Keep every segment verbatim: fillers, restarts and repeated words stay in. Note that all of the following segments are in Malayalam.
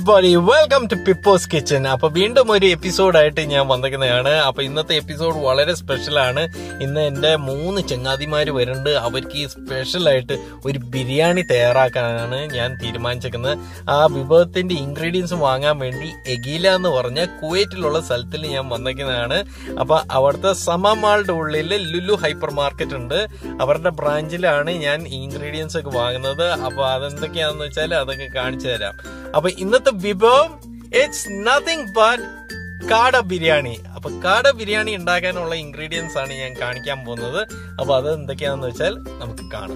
everybody, welcome to Pipposkitchen. അപ്പോൾ വീണ്ടും ഒരു എപ്പിസോഡായിട്ട് ഞാൻ വന്നിരിക്കുന്നതാണ്. അപ്പോൾ ഇന്നത്തെ എപ്പിസോഡ് വളരെ സ്പെഷ്യലാണ്. ഇന്ന് എൻ്റെ മൂന്ന് ചങ്ങാതിമാർ വരുന്നുണ്ട്. അവർക്ക് ഈ സ്പെഷ്യലായിട്ട് ഒരു ബിരിയാണി തയ്യാറാക്കാനാണ് ഞാൻ തീരുമാനിച്ചിരിക്കുന്നത്. ആ വിഭവത്തിൻ്റെ ഇൻഗ്രീഡിയൻസ് വാങ്ങാൻ വേണ്ടി എഗീല എന്ന് പറഞ്ഞ കുവൈറ്റിലുള്ള സ്ഥലത്തിൽ ഞാൻ വന്നിരിക്കുന്നതാണ്. അപ്പോൾ അവിടുത്തെ സമാമാളുടെ ഉള്ളിൽ ലുലു ഹൈപ്പർ മാർക്കറ്റ് ഉണ്ട്. അവരുടെ ബ്രാഞ്ചിലാണ് ഞാൻ ഇൻഗ്രീഡിയൻസ് ഒക്കെ വാങ്ങുന്നത്. അപ്പോൾ അതെന്തൊക്കെയാണെന്ന് വെച്ചാൽ അതൊക്കെ കാണിച്ചു തരാം. അപ്പൊ ഇന്നത്തെ വിഭവം ഇറ്റ്സ് നത്തിങ് ബട്ട് കാട ബിരിയാണി. അപ്പൊ കാട ബിരിയാണി ഉണ്ടാക്കാനുള്ള ഇൻഗ്രീഡിയൻസ് ആണ് ഞാൻ കാണിക്കാൻ പോകുന്നത്. അപ്പൊ അത് എന്തൊക്കെയാണെന്ന് വെച്ചാൽ നമുക്ക് കാണാം.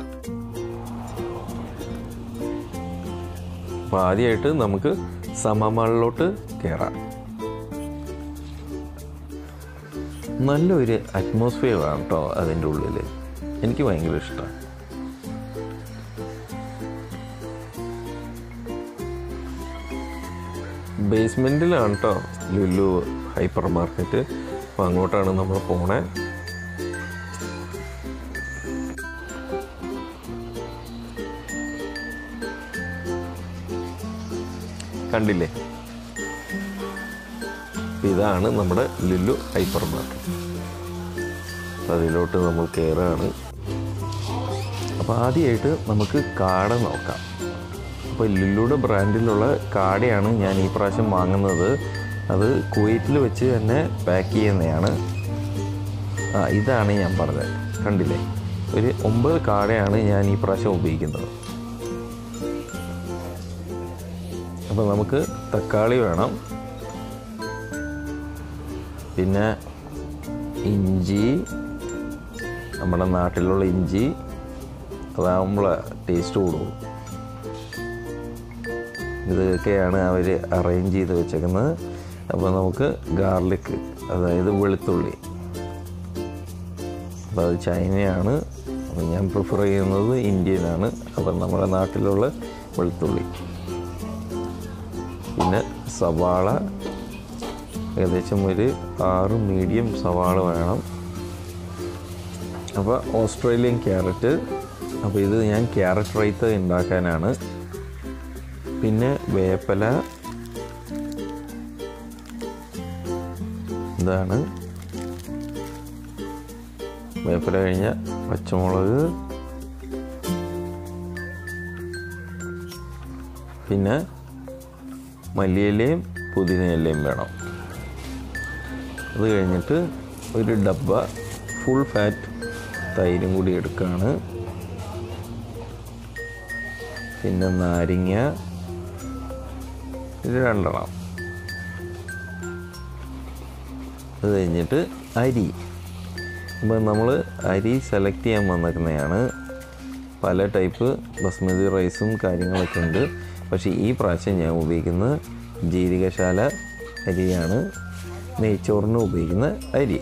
അപ്പൊ ആദ്യമായിട്ട് നമുക്ക് സമാമാളിലോട്ട് കയറാം. നല്ലൊരു അറ്റ്മോസ്ഫിയർ ആണ് കേട്ടോ അതിൻ്റെ ഉള്ളിൽ. എനിക്ക് ഭയങ്കര ഇഷ്ടമാണ്. ബേസ്മെൻറ്റിലാണ് കേട്ടോ ലുലു ഹൈപ്പർ മാർക്കറ്റ്. അപ്പോൾ അങ്ങോട്ടാണ് നമ്മൾ പോണേ. കണ്ടില്ലേ, ഇതാണ് നമ്മുടെ ലുലു ഹൈപ്പർ മാർക്കറ്റ്. അതിലോട്ട് നമ്മൾ കയറുകയാണ്. അപ്പോൾ ആദ്യമായിട്ട് നമുക്ക് കാട നോക്കാം. അപ്പോൾ ലുലുയുടെ ബ്രാൻഡിലുള്ള കാടയാണ് ഞാൻ ഈ പ്രാവശ്യം വാങ്ങുന്നത്. അത് കുവൈറ്റിൽ വെച്ച് തന്നെ പാക്ക് ചെയ്യുന്നതാണ്. ആ ഇതാണ് ഞാൻ പറഞ്ഞത്. കണ്ടില്ലേ, ഒരു ഒമ്പത് കാടയാണ് ഞാൻ ഈ പ്രാവശ്യം ഉപയോഗിക്കുന്നത്. അപ്പോൾ നമുക്ക് തക്കാളി വേണം, പിന്നെ ഇഞ്ചി, നമ്മുടെ നാട്ടിലുള്ള ഇഞ്ചി, അതാകുമ്പോൾ ടേസ്റ്റ് കൂടും. ഇതൊക്കെയാണ് അവർ അറേഞ്ച് ചെയ്ത് വെച്ചേക്കുന്നത്. അപ്പോൾ നമുക്ക് ഗാർലിക്, അതായത് വെളുത്തുള്ളി, അപ്പോൾ അത് ചൈനയാണ്. അപ്പോൾ ഞാൻ പ്രിഫർ ചെയ്യുന്നത് ഇന്ത്യനാണ്. അപ്പം നമ്മുടെ നാട്ടിലുള്ള വെളുത്തുള്ളി, പിന്നെ സവാള, ഏകദേശം ഒരു ആറ് മീഡിയം സവാള വേണം. അപ്പോൾ ഓസ്ട്രേലിയൻ ക്യാരറ്റ്, അപ്പോൾ ഇത് ഞാൻ ക്യാരറ്റ് റൈത്ത ഉണ്ടാക്കാനാണ്. പിന്നെ വേപ്പില, ഇതാണ് വേപ്പില. കഴിഞ്ഞ പച്ചമുളക്, പിന്നെ മല്ലിയിലയും പുതിനയിലയും വേണം. അത് കഴിഞ്ഞിട്ട് ഒരു ഡബ്ബ ഫുൾ ഫാറ്റ് തൈരും കൂടി എടുക്കുകയാണ്. പിന്നെ നാരങ്ങ ഇത് രണ്ടെണ്ണം. അത് കഴിഞ്ഞിട്ട് അരി. അപ്പോൾ നമ്മൾ അരി സെലക്ട് ചെയ്യാൻ വന്നിരിക്കുന്നതാണ്. പല ടൈപ്പ് ബസ്മതി റൈസും കാര്യങ്ങളൊക്കെ ഉണ്ട്. പക്ഷേ ഈ പ്രാവശ്യം ഞാൻ ഉപയോഗിക്കുന്നത് ജീരകശാല അരിയാണ്, നെയ്ച്ചോറിന് ഉപയോഗിക്കുന്ന അരി.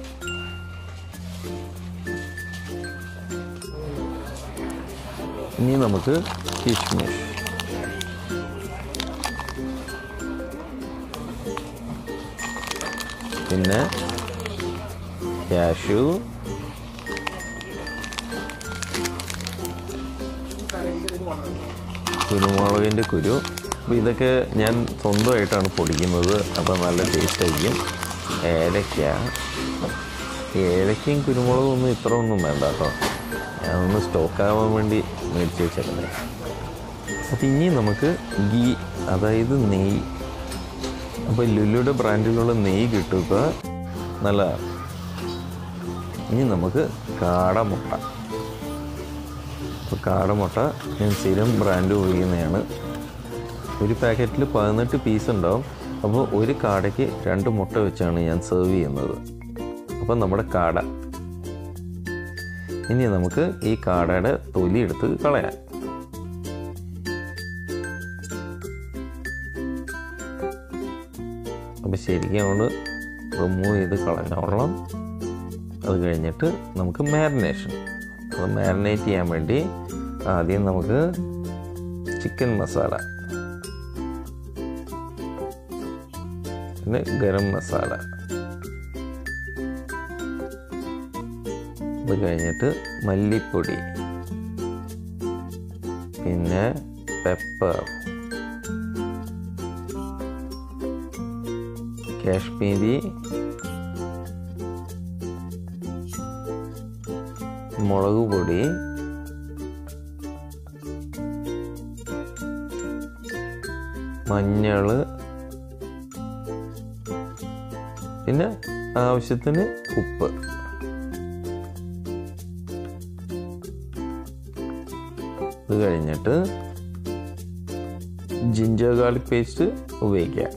ഇനി നമുക്ക് കിഷ്മിഷ്, പിന്നെ കാഷ്യൂ, കുരുമുളകിൻ്റെ കുരു. അപ്പോൾ ഇതൊക്കെ ഞാൻ സ്വന്തമായിട്ടാണ് പൊടിക്കുന്നത്. അപ്പോൾ നല്ല ടേസ്റ്റ് ആയിരിക്കും. ഏലക്ക, ഏലക്കയും കുരുമുളകും ഒന്നും ഇത്ര ഒന്നും വേണ്ട കേട്ടോ. ഞാനൊന്ന് സ്റ്റോക്കാവാൻ വേണ്ടി മേടിച്ച് വെച്ചേക്കുന്നത്. അപ്പോൾ ഇനി നമുക്ക് ഗീ, അതായത് നെയ്യ്. അപ്പോൾ ലുലുയുടെ ബ്രാൻഡിലുള്ള നെയ്യ് കിട്ടുക നല്ലതാണ്. ഇനി നമുക്ക് കാടമുട്ട. അപ്പോൾ കാടമുട്ട ഞാൻ സ്ഥിരം ബ്രാൻഡ് ഉപയോഗിക്കുന്നതാണ്. ഒരു പാക്കറ്റിൽ പതിനെട്ട് പീസ് ഉണ്ടാവും. അപ്പോൾ ഒരു കാടയ്ക്ക് രണ്ട് മുട്ട വെച്ചാണ് ഞാൻ സെർവ് ചെയ്യുന്നത്. അപ്പം നമ്മുടെ കാട. ഇനി നമുക്ക് ഈ കാടയുടെ തൊലി എടുത്ത് കളയാം. അപ്പോൾ ശരിക്കും കൊണ്ട് റിമൂവ് ചെയ്ത് കളഞ്ഞോളാം. അത് കഴിഞ്ഞിട്ട് നമുക്ക് മാരിനേഷൻ. അത് മാരിനേറ്റ് ചെയ്യാൻ വേണ്ടി ആദ്യം നമുക്ക് ചിക്കൻ മസാല, പിന്നെ ഗരം മസാല, അത് കഴിഞ്ഞിട്ട് മല്ലിപ്പൊടി, പിന്നെ പെപ്പർ, കാശ്മീരി മുളക് പൊടി, മഞ്ഞൾ, പിന്നെ ആവശ്യത്തിന് ഉപ്പ്. ഇത് കഴിഞ്ഞിട്ട് ജിഞ്ചർ ഗാർലിക് പേസ്റ്റ് ഉപയോഗിക്കാം.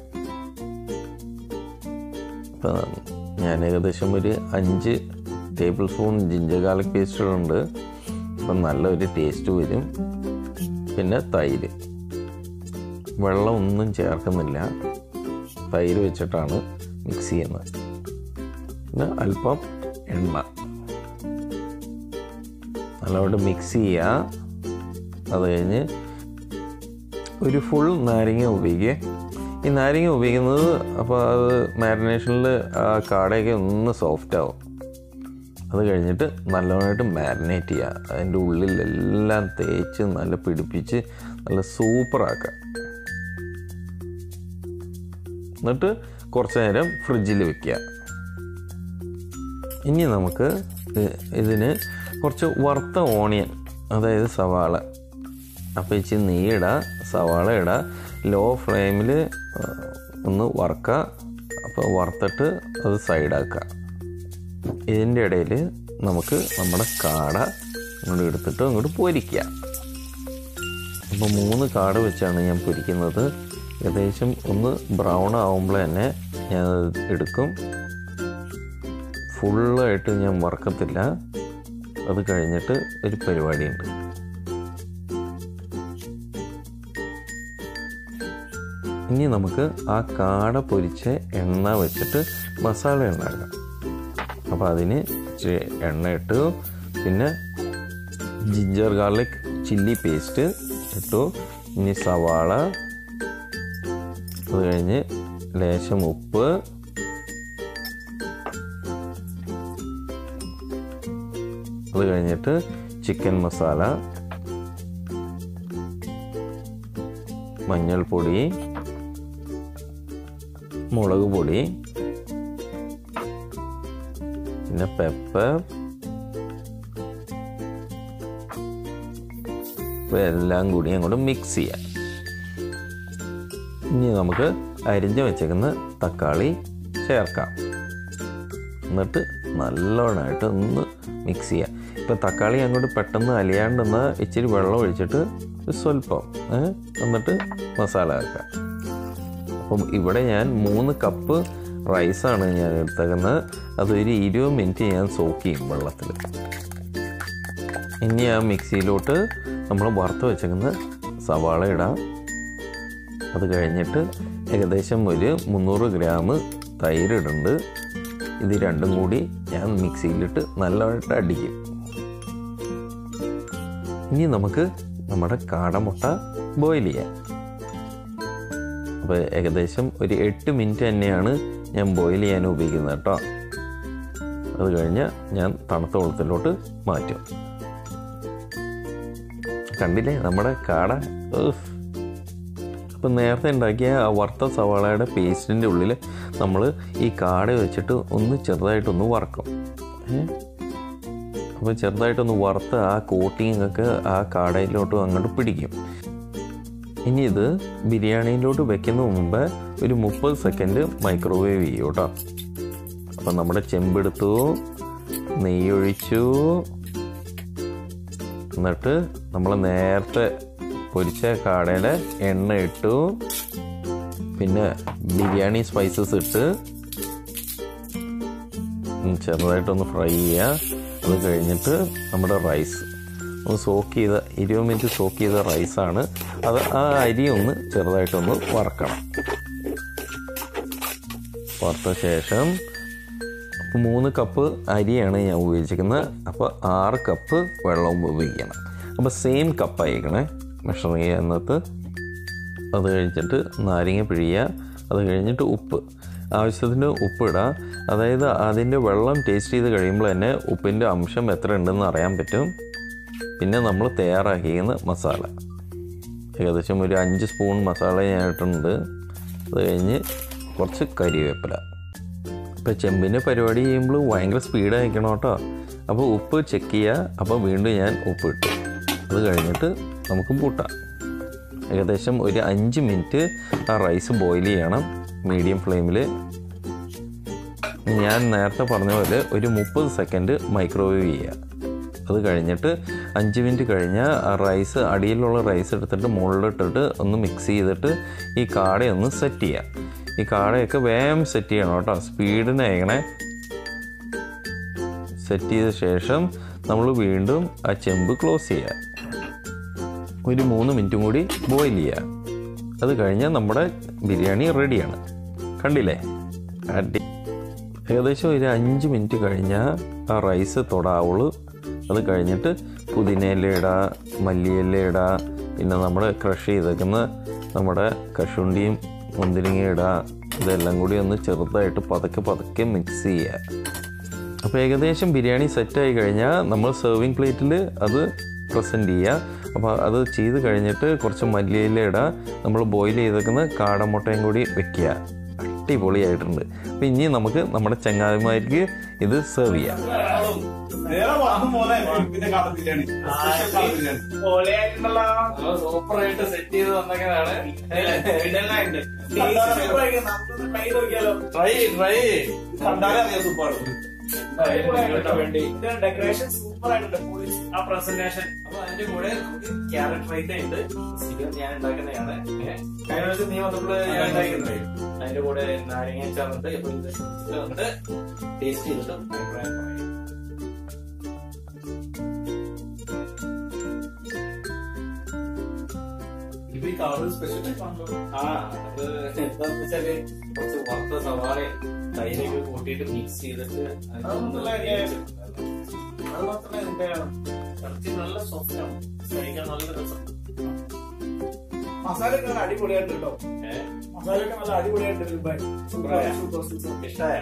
അപ്പം ഞാൻ ഏകദേശം ഒരു അഞ്ച് ടേബിൾ സ്പൂൺ ജിഞ്ചർ ഗാർലിക് പേസ്റ്റുകളുണ്ട്. അപ്പം നല്ലൊരു ടേസ്റ്റ് വരും. പിന്നെ തൈര്, വെള്ളം ഒന്നും ചേർക്കുന്നില്ല, തൈര് വെച്ചിട്ടാണ് മിക്സ് ചെയ്യുന്നത്. പിന്നെ അല്പം എണ്ണ നല്ലതായിട്ട് മിക്സ് ചെയ്യുക. അത് കഴിഞ്ഞ് ഒരു ഫുൾ നാരങ്ങ ഉപയോഗിക്കുക. ഈ നാരങ്ങ ഉപയോഗിക്കുന്നത് അപ്പോൾ അത് മാരിനേഷനിൽ ആ കാടയൊക്കെ ഒന്ന് സോഫ്റ്റ് ആവും. അത് കഴിഞ്ഞിട്ട് നല്ലവണ്ണമായിട്ട് മാരിനേറ്റ് ചെയ്യുക. അതിൻ്റെ ഉള്ളിലെല്ലാം തേച്ച് നല്ല പിടിപ്പിച്ച് നല്ല സൂപ്പറാക്കുക. എന്നിട്ട് കുറച്ച് നേരം ഫ്രിഡ്ജിൽ വെക്കുക. ഇനി നമുക്ക് ഇതിന് കുറച്ച് വറുത്ത ഓണിയൻ, അതായത് സവാള, അപ്പോൾ ഇച്ചിരി നെയ്യിടുക, സവാള ഇടുക, ലോ ഫ്ലെയിമിൽ ഒന്ന് വറുക്കുക. അപ്പോൾ വറുത്തിട്ട് അത് സൈഡാക്കുക. ഇതിൻ്റെ ഇടയിൽ നമുക്ക് നമ്മുടെ കാട ഇങ്ങോട്ട് എടുത്തിട്ട് അങ്ങോട്ട് പൊരിക്കുക. അപ്പോൾ മൂന്ന് കാട വെച്ചാണ് ഞാൻ പൊരിക്കുന്നത്. ഏകദേശം ഒന്ന് ബ്രൗൺ ആകുമ്പോൾ തന്നെ ഞാൻ എടുക്കും. ഫുള്ളായിട്ട് ഞാൻ വറുക്കത്തില്ല. അത് കഴിഞ്ഞിട്ട് ഒരു പരിപാടിയുണ്ട്. ഇനി നമുക്ക് ആ കാട പൊരിച്ച എണ്ണ വെച്ചിട്ട് മസാല ഉണ്ടാക്കാം. അപ്പോൾ അതിന് എണ്ണ ഇട്ടു, പിന്നെ ജിഞ്ചർ ഗാർലിക് ചില്ലി പേസ്റ്റ് ഇട്ടു, ഇനി സവാള, അത് കഴിഞ്ഞ് ലേശം ഉപ്പ്, അത് കഴിഞ്ഞിട്ട് ചിക്കൻ മസാല, മഞ്ഞൾപ്പൊടി, മുളക് പൊടി, പിന്നെ പെപ്പർ, എല്ലാം കൂടി അങ്ങോട്ട് മിക്സ് ചെയ്യാം. ഇനി നമുക്ക് അരിഞ്ഞ് വെച്ചേക്കുന്ന തക്കാളി ചേർക്കാം. എന്നിട്ട് നല്ലോണമായിട്ട് ഒന്ന് മിക്സ് ചെയ്യാം. ഇപ്പം തക്കാളി അങ്ങോട്ട് പെട്ടെന്ന് അലിയാണ്ടെന്ന് ഇച്ചിരി വെള്ളം ഒഴിച്ചിട്ട് സ്വല്പം എന്നിട്ട് മസാല ആക്കാം. അപ്പം ഇവിടെ ഞാൻ മൂന്ന് കപ്പ് റൈസാണ് ഞാൻ എടുത്തേക്കുന്നത്. അതൊരു ഇരുപത് മിനിറ്റ് ഞാൻ സോക്ക് ചെയ്യും വെള്ളത്തിൽ. ഇനി ആ മിക്സിയിലോട്ട് നമ്മൾ വറുത്ത് വെച്ചേക്കുന്ന സവാള ഇടാം. അത് കഴിഞ്ഞിട്ട് ഏകദേശം ഒരു മുന്നൂറ് ഗ്രാം തൈര് ഇടുന്നുണ്ട്. ഇത് രണ്ടും കൂടി ഞാൻ മിക്സിയിലിട്ട് നല്ലതായിട്ട് അടിക്കും. ഇനി നമുക്ക് നമ്മുടെ കാടമുട്ട ബോയിൽ ചെയ്യാം. അപ്പോൾ ഏകദേശം ഒരു എട്ട് മിനിറ്റ് തന്നെയാണ് ഞാൻ ബോയിൽ ചെയ്യാൻ ഉപയോഗിക്കുന്നത് കേട്ടോ. അത് കഴിഞ്ഞ് ഞാൻ തണുത്ത വെള്ളത്തിലോട്ട് മാറ്റും. കണ്ടില്ലേ നമ്മുടെ കാട. അപ്പം നേരത്തെ ഉണ്ടാക്കിയ ആ വറുത്ത സവാളയുടെ പേസ്റ്റിൻ്റെ ഉള്ളിൽ നമ്മൾ ഈ കാട വെച്ചിട്ട് ഒന്ന് ചെറുതായിട്ടൊന്ന് വറക്കും. അപ്പോൾ ചെറുതായിട്ടൊന്ന് വറുത്ത് ആ കോട്ടിങ്ങൊക്കെ ആ കാടയിലോട്ട് അങ്ങോട്ട് പിടിക്കും. ഇനി ഇത് ബിരിയാണിയിലോട്ട് വെക്കുന്ന മുമ്പ് ഒരു മുപ്പത് സെക്കൻഡ് മൈക്രോവേവ് ചെയ്യും കേട്ടോ. അപ്പം നമ്മുടെ ചെമ്പെടുത്തു, നെയ്യൊഴിച്ചു, എന്നിട്ട് നമ്മൾ നേരത്തെ പൊരിച്ച കാടയുടെ എണ്ണ ഇട്ടു, പിന്നെ ബിരിയാണി സ്പൈസസ് ഇട്ട് ചെറുതായിട്ടൊന്ന് ഫ്രൈ ചെയ്യുക. അത് കഴിഞ്ഞിട്ട് നമ്മുടെ റൈസ് ഒന്ന് സോക്ക് ചെയ്ത ഇരുപത് മിനിറ്റ് സോക്ക് ചെയ്ത റൈസാണ് അത്. ആ അരി ഒന്ന് ചെറുതായിട്ടൊന്ന് വറക്കണം. വറുത്ത ശേഷം മൂന്ന് കപ്പ് അരിയാണ് ഞാൻ ഉപയോഗിച്ചിരിക്കുന്നത്. അപ്പോൾ ആറ് കപ്പ് വെള്ളം ഉപയോഗിക്കണം. അപ്പോൾ സെയിം കപ്പായിരിക്കണേ മെഷർ ചെയ്യുന്നത്. അത് കഴിച്ചിട്ട് നാരങ്ങ പിഴിയുക. അത് കഴിഞ്ഞിട്ട് ഉപ്പ്, ആവശ്യത്തിന് ഉപ്പിടുക. അതായത് അതിൻ്റെ വെള്ളം ടേസ്റ്റ് ചെയ്ത് കഴിയുമ്പോൾ തന്നെ ഉപ്പിൻ്റെ അംശം എത്ര ഉണ്ടെന്ന് അറിയാൻ പറ്റും. പിന്നെ നമ്മൾ തയ്യാറാക്കിയിരിക്കുന്ന മസാല ഏകദേശം ഒരു അഞ്ച് സ്പൂൺ മസാല ഞാൻ ഇട്ടിട്ടുണ്ട്. അത് കഴിഞ്ഞ് കുറച്ച് കരിവേപ്പില. ഇപ്പോൾ ചെമ്പിൻ്റെ പരിപാടി ചെയ്യുമ്പോൾ ഭയങ്കര സ്പീഡായിരിക്കണം കേട്ടോ. അപ്പോൾ ഉപ്പ് ചെക്ക് ചെയ്യുക. അപ്പോൾ വീണ്ടും ഞാൻ ഉപ്പ് ഇട്ടു. അത് കഴിഞ്ഞിട്ട് നമുക്ക് പൂട്ടാം. ഏകദേശം ഒരു അഞ്ച് മിനിറ്റ് ആ റൈസ് ബോയിൽ ചെയ്യണം മീഡിയം ഫ്ലെയിമിൽ. ഞാൻ നേരത്തെ പറഞ്ഞ പോലെ ഒരു മുപ്പത് സെക്കൻഡ് മൈക്രോവേവ് ചെയ്യുക. അത് കഴിഞ്ഞിട്ട് അഞ്ച് മിനിറ്റ് കഴിഞ്ഞാൽ ആ റൈസ്, അടിയിലുള്ള റൈസ് എടുത്തിട്ട് മുകളിലിട്ടിട്ട് ഒന്ന് മിക്സ് ചെയ്തിട്ട് ഈ കാടയൊന്ന് സെറ്റ് ചെയ്യുക. ഈ കാടയൊക്കെ വേഗം സെറ്റ് ചെയ്യണം കേട്ടോ, സ്പീഡിന് അയക്കണേ. സെറ്റ് ചെയ്ത ശേഷം നമ്മൾ വീണ്ടും ആ ചെമ്പ് ക്ലോസ് ചെയ്യുക. ഒരു മൂന്ന് മിനിറ്റും കൂടി ബോയിൽ ചെയ്യുക. അത് കഴിഞ്ഞാൽ നമ്മുടെ ബിരിയാണി റെഡിയാണ്. കണ്ടില്ലേ? അടി ഏകദേശം ഒരു അഞ്ച് മിനിറ്റ് കഴിഞ്ഞാൽ ആ റൈസ് തൊടാവുള്ളൂ. അത് കഴിഞ്ഞിട്ട് പുതിനയില ഇടുക, മല്ലിയില ഇടുക, പിന്നെ നമ്മൾ ക്രഷ് ചെയ്തേക്കുന്ന നമ്മുടെ കശുണ്ടിയും മുന്തിരിങ്ങ ഇടുക. ഇതെല്ലാം കൂടി ഒന്ന് ചെറുതായിട്ട് പതുക്കെ പതുക്കെ മിക്സ് ചെയ്യുക. അപ്പോൾ ഏകദേശം ബിരിയാണി സെറ്റായി കഴിഞ്ഞാൽ നമ്മൾ സെർവിങ് പ്ലേറ്റിൽ അത് പ്രസൻറ്റ് ചെയ്യുക. അപ്പോൾ അത് ചെയ്ത് കഴിഞ്ഞിട്ട് കുറച്ച് മല്ലിയില ഇടുക. നമ്മൾ ബോയിൽ ചെയ്തേക്കുന്ന കാടമുട്ടയും കൂടി വെക്കുക. അടിപൊളിയായിട്ടുണ്ട്. അപ്പോൾ ഇനി നമുക്ക് നമ്മുടെ ചങ്ങാതിമാർക്ക് ഇത് സെർവ് ചെയ്യാം. സൂപ്പറായിട്ട് സെറ്റ് ചെയ്ത് വന്നതാണ്. ട്രൈ ട്രൈ ഡെക്കറേഷൻ സൂപ്പർ ആയിട്ടുണ്ട്. ആ പ്രസന്റേഷൻ. അപ്പൊ അതിന്റെ കൂടെ ക്യാരറ്റ് റൈത്ത ഉണ്ട്. ഞാൻ ഉണ്ടാക്കുന്നതാണ്. കഴിഞ്ഞ ദിവസം നീ വന്നപ്പോൾ ഞാൻ ഉണ്ടാക്കുന്നത്. അതിന്റെ കൂടെ നാരങ്ങ അച്ചാറുണ്ട്. ഇപ്പൊ ഇത് ടേസ്റ്റ് ചെയ്തിട്ട് അഭിപ്രായം പറയാം. ആ അത് എന്താന്ന് വെച്ചാല് കുറച്ച് വറുത്ത സവാള തൈരൊക്കെ കൂട്ടിയിട്ട് മിക്സ് ചെയ്തിട്ട് അത് മാത്രമേ ഇതിന്റെ ഇറച്ചി നല്ല സോഫ്റ്റ് ആണ്. കഴിക്കാൻ നല്ല രസം. മസാലയൊക്കെ നല്ല അടിപൊളിയായിട്ട് കേട്ടോ. മസാലയൊക്കെ നല്ല അടിപൊളിയായിട്ട് ഇഷ്ടമായ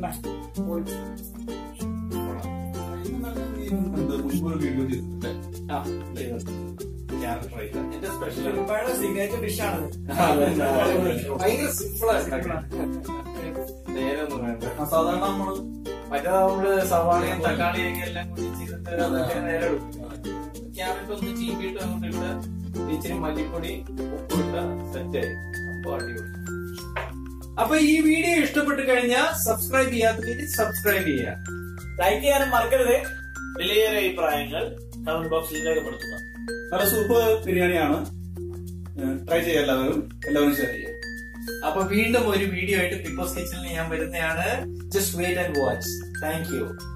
എന്റെ സ്പെഷ്യൽ സിഗ്നേച്ചർ ഡിഷാണ്. ഭയങ്കര സിമ്പിളാണ്. നേരെ ഒന്നും വേണ്ട. സാധാരണ നമ്മള് മറ്റേ നമ്മള് സവാളയും തക്കാളിയും എല്ലാം കൂടി ചെയ്തിട്ട് നേരെ എടുക്കും. ക്യാരറ്റ് ഒന്ന് ചീപ്പിട്ട് അങ്ങോട്ട് ഇവിടെ ഇച്ചിരി മല്ലിപ്പൊടി ഉപ്പിട്ട സെറ്റായി. അപ്പൊ അടിപൊളി. അപ്പൊ ഈ വീഡിയോ ഇഷ്ടപ്പെട്ട് കഴിഞ്ഞാൽ സബ്സ്ക്രൈബ് ചെയ്യാത്തതിന് സബ്സ്ക്രൈബ് ചെയ്യുക. ലൈക്ക് ചെയ്യാനും മറക്കരുത്. വലിയ അഭിപ്രായങ്ങൾ കമന്റ് ബോക്സിൽ രേഖപ്പെടുത്തുക. നല്ല സൂപ്പർ ബിരിയാണിയാണ്. ട്രൈ ചെയ്യാം എല്ലാവരും. എല്ലാവരും ഷെയർ ചെയ്യാം. അപ്പൊ വീണ്ടും ഒരു വീഡിയോ ആയിട്ട് പിപ്പോസ് കിച്ചണിൽ ഞാൻ വരുന്നതാണ്. Just wait and watch. Thank U.